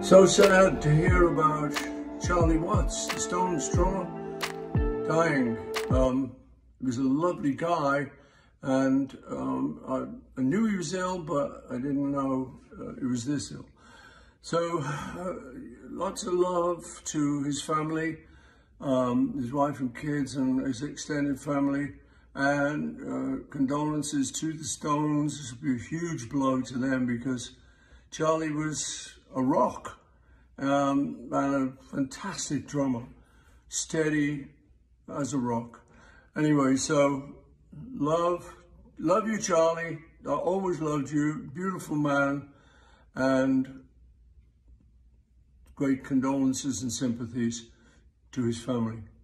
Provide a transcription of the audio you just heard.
So sad to hear about Charlie Watts, the Stones drummer, dying. He was a lovely guy, and I knew he was ill, but I didn't know he was this ill. So lots of love to his family, his wife and kids and his extended family, and condolences to the Stones. This will be a huge blow to them because Charlie was a rock and a fantastic drummer, steady as a rock. Anyway, so love you, Charlie. I always loved you, beautiful man, and great condolences and sympathies to his family.